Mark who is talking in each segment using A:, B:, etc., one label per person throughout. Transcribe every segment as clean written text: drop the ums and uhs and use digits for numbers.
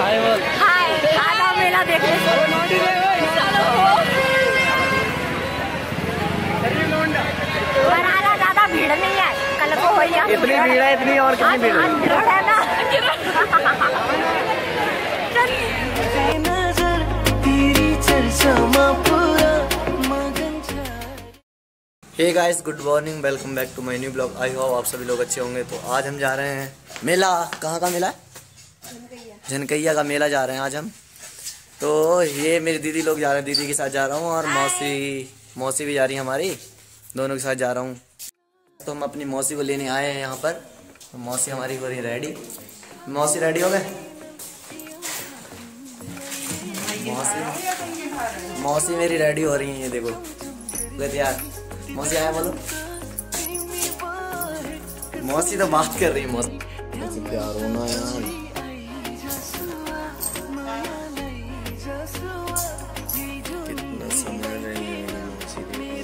A: हाय बोल।
B: हाय, आधा मेला देखने पर ज्यादा भीड़ नहीं है, कल को हो गया
A: इतनी भीड़ है, इतनी और कितनी भीड़
B: है ना।
C: Hey guys, good morning, welcome back to my new blog. I hope आप सभी लोग अच्छे होंगे। तो आज हम जा रहे हैं मेला। कहाँ का मेला है? झनकैया का मेला जा रहे हैं आज हम। तो ये मेरी दीदी लोग जा रहे हैं, दीदी के साथ जा रहा हूँ और मौसी भी जा रही है हमारी, दोनों के साथ जा रहा हूँ। तो हम अपनी मौसी को लेने आए हैं यहाँ पर। तो मौसी हमारी हो रही है रेडी। मौसी रेडी हो गए? मौसी मेरी रेडी हो रही है, ये देखो यार। मौसी आया बोलो। मौसी तो बात कर रही है। मौसी प्यार होना यार। कितना समय रही है मौसी,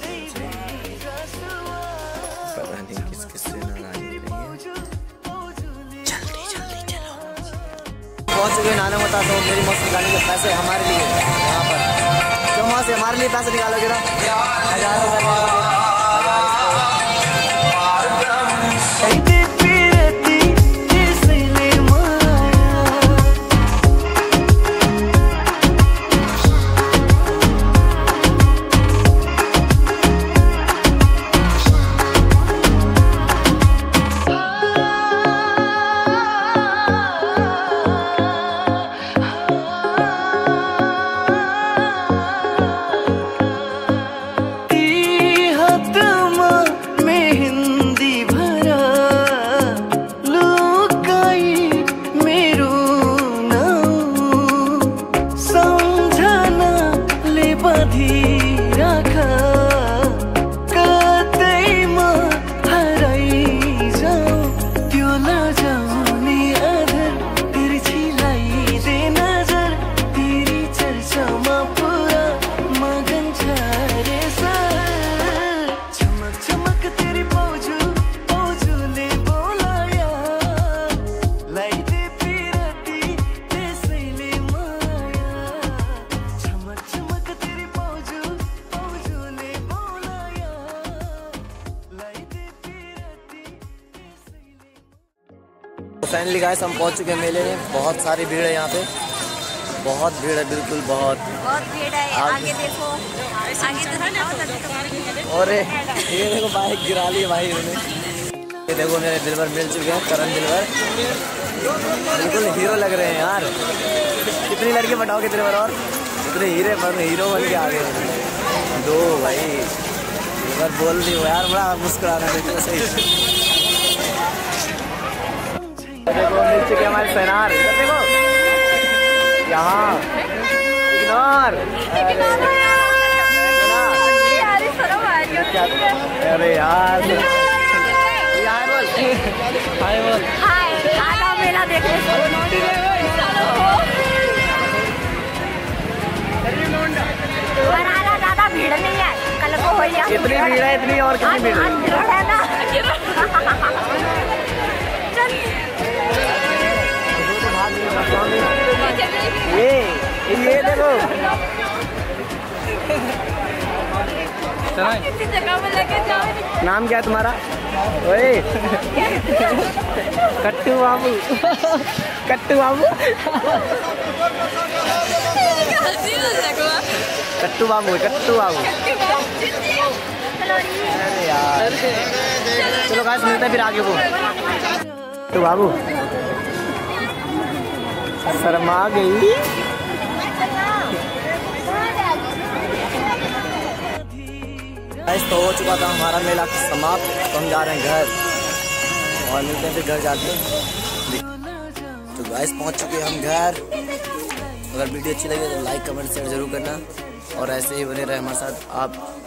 C: पता नहीं किस किस से नाराज हो रही है। जल्दी जल्दी चलो। पहुंच चुके नाना बताता हूँ। मेरी मौसी निकालने के पैसे हमारे लिए यहाँ पर। क्यों मौसी हमारे लिए पैसे निकालोगे ना? 1000 रुपये। फाइनली गाइस हम पहुंच चुके हैं मेले में। बहुत सारी भीड़ है यहाँ पे, बहुत भीड़ है, बिल्कुल बहुत
B: भीड़ है। आगे देखो, आगे तो
C: और ये देखो बाइक गिरा ली भाई उन्होंने। ये देखो मेरे दिलवर मिल चुके हैं, करण दिलवर बिल्कुल हीरो लग रहे हैं यार। कितनी लड़के बताओगे दिलवर? और इतने हीरो बन के आ गए दो भाई। दिलवर बोल रही हो यार, बड़ा मुस्कुरा रहे हैं सही। देखो मिल चुके हमारे सेनार, इधर देखो यहाँ इग्नोर। अरे यार बोल। हाय बोल।
B: हाय, आधा मेला देखने पर ज्यादा भीड़ नहीं है, कल को हो गया।
C: इतनी भीड़ है, इतनी और कितनी भीड़
B: है ना।
C: ये देखो
B: किसी जगह में लेके जाओ।
C: नाम क्या है तुम्हारा? ओए कट्टू बाबू। कट्टू बाबू। कट्टू बाबू, कट्टू बाबू। अरे यार चलो गाइस मिलते हैं फिर आगे को। कट्टू बाबू शर्मा गई। तो हो चुका था हमारा मेला समाप्त। तो हम जा रहे हैं घर और मिलते हैं फिर घर जाके। तो गाइस पहुंच चुके हैं हम घर। अगर वीडियो अच्छी लगे तो लाइक कमेंट शेयर जरूर करना और ऐसे ही बने रहे हमारे साथ आप।